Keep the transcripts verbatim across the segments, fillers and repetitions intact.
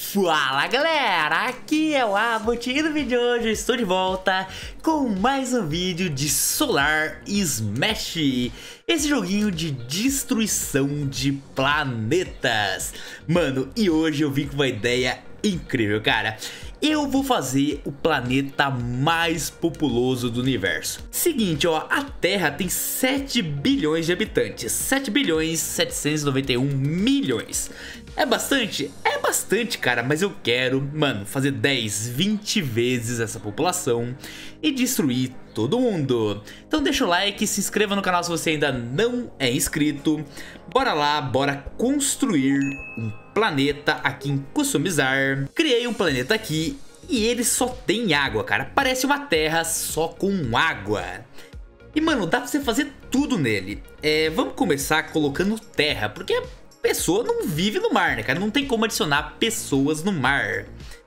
Fala galera, aqui é o Abbott e no vídeo de hoje eu estou de volta com mais um vídeo de Solar Smash, esse joguinho de destruição de planetas. Mano, e hoje eu vim com uma ideia incrível, cara. Eu vou fazer o planeta mais populoso do universo. Seguinte, ó, a Terra tem sete bilhões de habitantes, sete bilhões setecentos e noventa e um milhões. É bastante? É bastante, cara, mas eu quero, mano, fazer dez, vinte vezes essa população e destruir todo mundo. Então deixa o like, se inscreva no canal se você ainda não é inscrito. Bora lá, bora construir um planeta aqui em customizar. Criei um planeta aqui e ele só tem água, cara. Parece uma terra só com água. E, mano, dá pra você fazer tudo nele. É, vamos começar colocando terra, porque pessoa não vive no mar, né, cara? Não tem como adicionar pessoas no mar.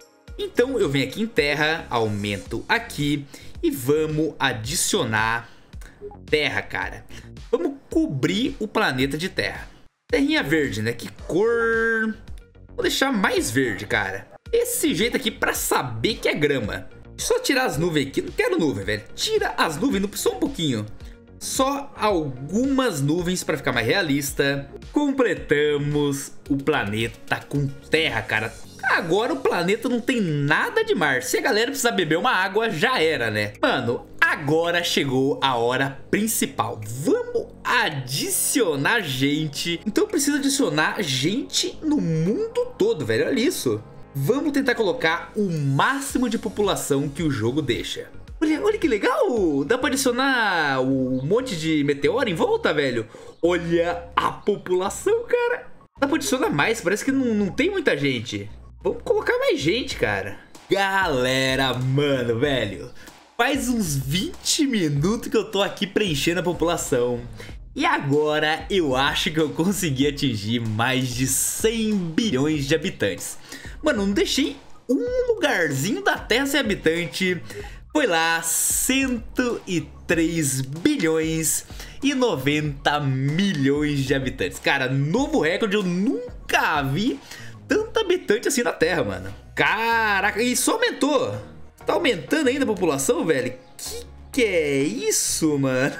Então eu venho aqui em terra, aumento aqui e vamos adicionar terra, cara. Vamos cobrir o planeta de terra. Terrinha verde, né? Que cor? Vou deixar mais verde, cara. Esse jeito aqui pra saber que é grama. Só tirar as nuvens aqui. Não quero nuvem, velho. Tira as nuvens, só um pouquinho. Só algumas nuvens para ficar mais realista. Completamos o planeta com terra, cara. Agora o planeta não tem nada de mar. Se a galera precisar beber uma água, já era, né? Mano, agora chegou a hora principal. Vamos adicionar gente. Então eu preciso adicionar gente no mundo todo, velho. Olha isso. Vamos tentar colocar o máximo de população que o jogo deixa. Olha, olha que legal, dá pra adicionar um monte de meteoro em volta, velho. Olha a população, cara. Dá pra adicionar mais, parece que não, não tem muita gente. Vamos colocar mais gente, cara. Galera, mano, velho, faz uns vinte minutos que eu tô aqui preenchendo a população. E agora eu acho que eu consegui atingir mais de cem bilhões de habitantes. Mano, não deixei um lugarzinho da Terra sem habitante. Foi lá, cento e três bilhões e noventa milhões de habitantes. Cara, novo recorde, eu nunca vi tanto habitante assim na Terra, mano. Caraca, e só aumentou. Tá aumentando ainda a população, velho? Que que é isso, mano?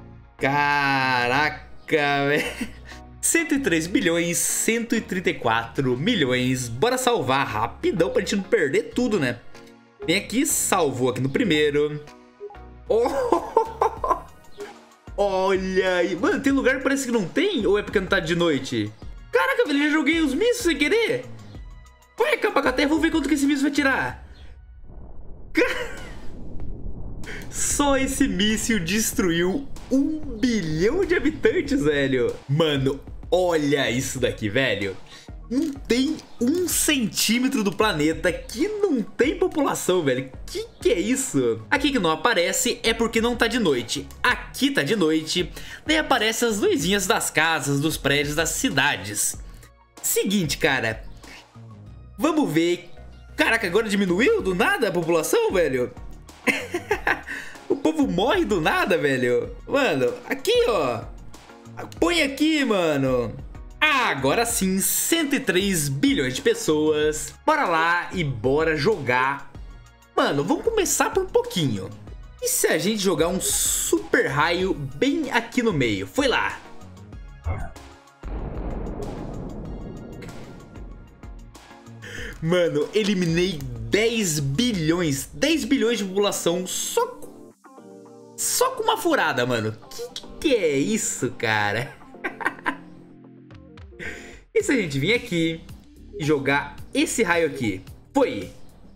Caraca, velho. cento e três bilhões, cento e trinta e quatro milhões. Bora salvar rapidão pra gente não perder tudo, né? Vem aqui, salvou aqui no primeiro. Oh! Olha aí. Mano, tem lugar que parece que não tem? Ou é porque não tá de noite? Caraca, velho, já joguei os mísseis sem querer. Vai acabar com a terra, vamos ver quanto que esse míssil vai tirar. Só esse míssil destruiu um bilhão de habitantes, velho. Mano, olha isso daqui, velho. Não tem um centímetro do planeta que não tem população, velho. Que que é isso? Aqui que não aparece é porque não tá de noite. Aqui tá de noite. Daí aparecem as luzinhas das casas, dos prédios, das cidades. Seguinte, cara. Vamos ver. Caraca, agora diminuiu do nada a população, velho? O povo morre do nada, velho. Mano, aqui, ó. Põe aqui, mano. Ah, agora sim, cento e três bilhões de pessoas. Bora lá e bora jogar. Mano, vamos começar por um pouquinho. E se a gente jogar um super raio bem aqui no meio? Foi lá. Mano, eliminei dez bilhões. dez bilhões de população só com, só com uma furada, mano. Que que é isso, cara? E se a gente vir aqui e jogar esse raio aqui? Foi!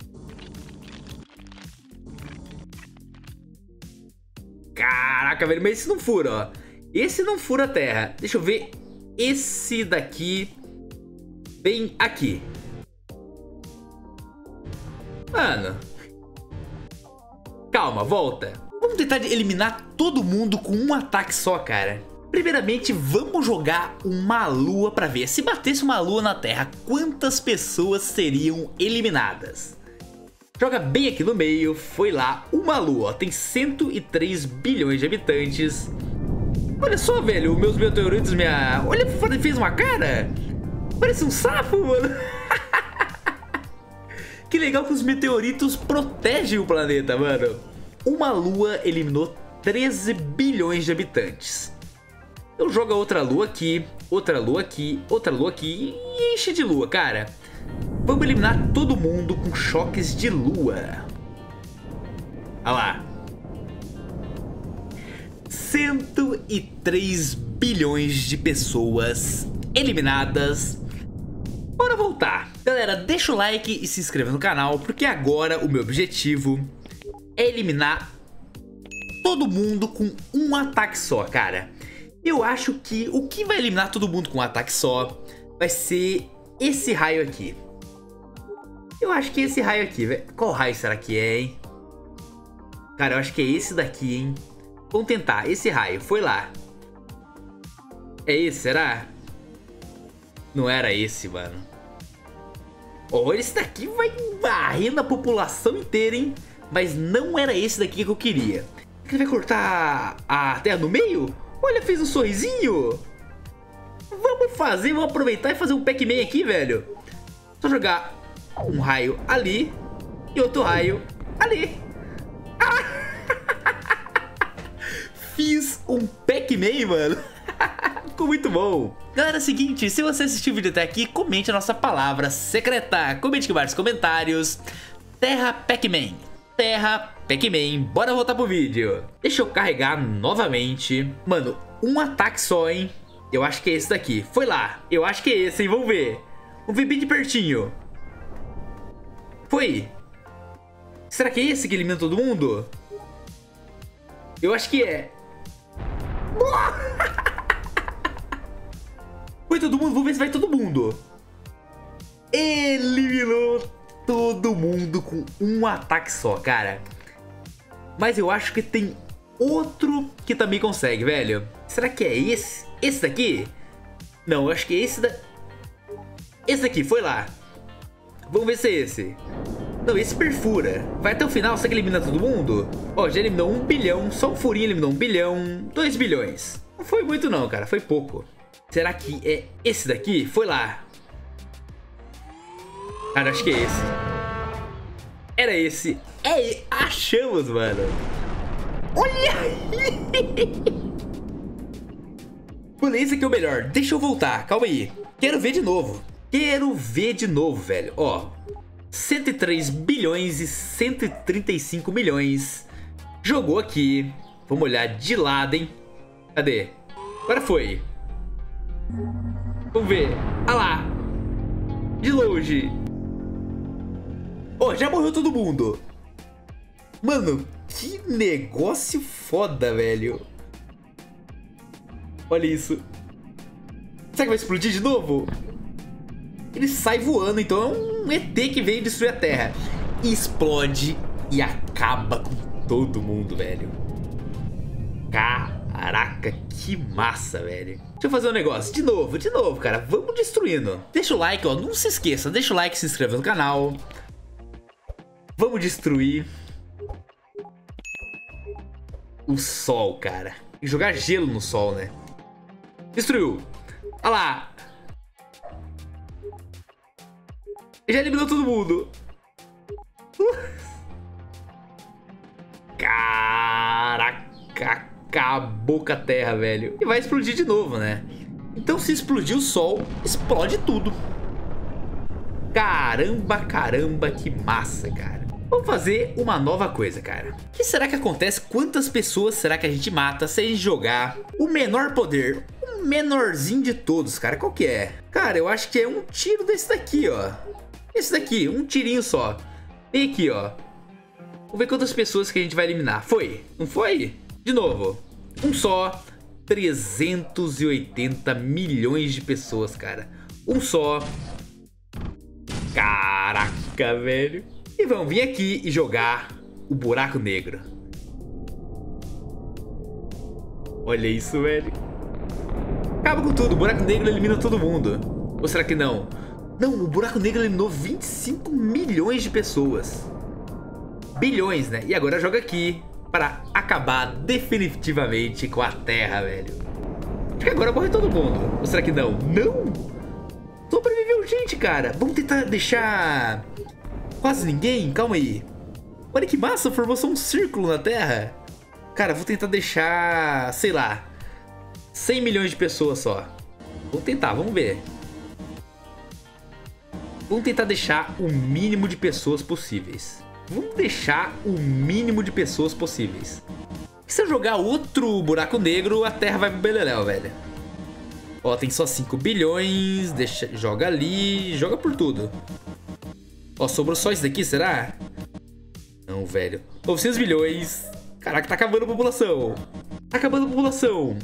Caraca, velho, mas esse não fura, ó. Esse não fura a terra. Deixa eu ver esse daqui. Bem aqui. Mano. Calma, volta. Vamos tentar eliminar todo mundo com um ataque só, cara. Primeiramente, vamos jogar uma lua pra ver. Se batesse uma lua na Terra, quantas pessoas seriam eliminadas? Joga bem aqui no meio. Foi lá, uma lua. Tem cento e três bilhões de habitantes. Olha só, velho, meus meteoritos, minha... Olha, fez uma cara. Parece um sapo, mano. Que legal que os meteoritos protegem o planeta, mano. Uma lua eliminou treze bilhões de habitantes. Eu jogo outra lua aqui, outra lua aqui, outra lua aqui e enche de lua, cara. Vamos eliminar todo mundo com choques de lua. Olha lá. cento e três bilhões de pessoas eliminadas. Bora voltar. Galera, deixa o like e se inscreva no canal, porque agora o meu objetivo é eliminar todo mundo com um ataque só, cara. Eu acho que o que vai eliminar todo mundo com um ataque só vai ser esse raio aqui. Eu acho que esse raio aqui, velho. Qual raio será que é, hein? Cara, eu acho que é esse daqui, hein? Vamos tentar. Esse raio. Foi lá. É esse, será? Não era esse, mano. Olha, esse daqui vai varrendo a população inteira, hein? Mas não era esse daqui que eu queria. Ele vai cortar a terra no meio? Olha, fez um sorrisinho. Vamos fazer, vamos aproveitar e fazer um Pac-Man aqui, velho. Só jogar um raio ali e outro raio ali. Fiz um Pac-Man, mano. Ficou muito bom. Galera, é o seguinte, se você assistiu o vídeo até aqui, comente a nossa palavra secreta. Comente aqui embaixo nos comentários. Terra Pac-Man. Terra Pac-Man. Bora voltar pro vídeo. Deixa eu carregar novamente. Mano, um ataque só, hein? Eu acho que é esse daqui. Foi lá. Eu acho que é esse, hein? Vamos ver. Vamos ver bem de pertinho. Foi. Será que é esse que elimina todo mundo? Eu acho que é. Foi todo mundo? Vamos ver se vai todo mundo. Eliminou todo mundo com um ataque só, cara. Mas eu acho que tem outro que também consegue, velho. Será que é esse? Esse daqui? Não, eu acho que é esse da... Esse daqui, foi lá. Vamos ver se é esse. Não, esse perfura. Vai até o final, será que elimina todo mundo? Ó, já eliminou um bilhão. Só um furinho eliminou um bilhão. Dois bilhões. Não foi muito não, cara. Foi pouco. Será que é esse daqui? Foi lá. Cara, acho que é esse. Era esse. É, achamos, mano. Olha aí. Mano, esse aqui é o melhor. Deixa eu voltar. Calma aí. Quero ver de novo. Quero ver de novo, velho. Ó. cento e três bilhões e cento e trinta e cinco milhões. Jogou aqui. Vamos olhar de lado, hein? Cadê? Agora foi. Vamos ver. Ah lá. De longe. Ó, já morreu todo mundo. Mano, que negócio foda, velho. Olha isso. Será que vai explodir de novo? Ele sai voando, então é um E T que veio destruir a Terra. E explode e acaba com todo mundo, velho. Caraca, que massa, velho. Deixa eu fazer um negócio, de novo, de novo, cara. Vamos destruindo. Deixa o like, ó, não se esqueça. Deixa o like, se inscreva no canal. Vamos destruir o sol, cara. E jogar gelo no sol, né? Destruiu. Olha lá. Já eliminou todo mundo. Caraca, acabou com a Terra, velho. E vai explodir de novo, né? Então se explodir o Sol, explode tudo. Caramba, caramba, que massa, cara. Vamos fazer uma nova coisa, cara. O que será que acontece? Quantas pessoas será que a gente mata se a gente jogar o menor poder? O menorzinho de todos, cara. Qual que é? Cara, eu acho que é um tiro desse daqui, ó. Esse daqui, um tirinho só. Vem aqui, ó. Vamos ver quantas pessoas que a gente vai eliminar. Foi? Não foi? De novo. Um só. trezentos e oitenta milhões de pessoas, cara. Um só. Caraca, velho. E vamos vir aqui e jogar o buraco negro. Olha isso, velho. Acaba com tudo. O buraco negro elimina todo mundo. Ou será que não? Não, o buraco negro eliminou vinte e cinco milhões de pessoas. Bilhões, né? E agora joga aqui para acabar definitivamente com a Terra, velho. Acho que agora morre todo mundo. Ou será que não? Não! Sobreviveu gente, cara. Vamos tentar deixar Quase ninguém? Calma aí. Olha que massa, formou só um círculo na Terra. Cara, vou tentar deixar, sei lá, cem milhões de pessoas só. Vou tentar, vamos ver. Vamos tentar deixar o mínimo de pessoas possíveis. Vamos deixar o mínimo de pessoas possíveis. E se eu jogar outro buraco negro, a Terra vai pro beleléu, velho. Ó, tem só cinco bilhões. Deixa, joga ali, joga por tudo. Ó, sobrou só isso daqui, será? Não, velho. novecentos bilhões. Caraca, tá acabando a população. Tá acabando a população.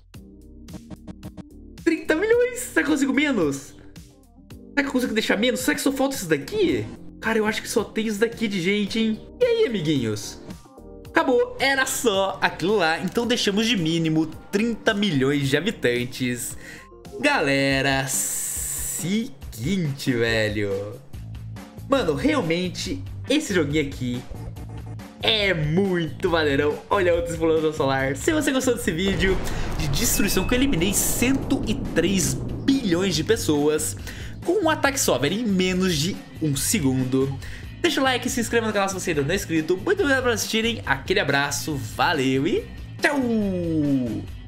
trinta milhões. Será que eu consigo menos? Será que eu consigo deixar menos? Será que só falta isso daqui? Cara, eu acho que só tem isso daqui de gente, hein? E aí, amiguinhos? Acabou. Era só aquilo lá. Então deixamos de mínimo trinta milhões de habitantes. Galera, seguinte, velho. Mano, realmente, esse joguinho aqui é muito maneirão. Olha outro explosão solar. Se você gostou desse vídeo de destruição que eu eliminei cento e três bilhões de pessoas com um ataque só, velho, em menos de um segundo, deixa o like e se inscreva no canal se você ainda não é inscrito. Muito obrigado por assistirem. Aquele abraço, valeu e tchau!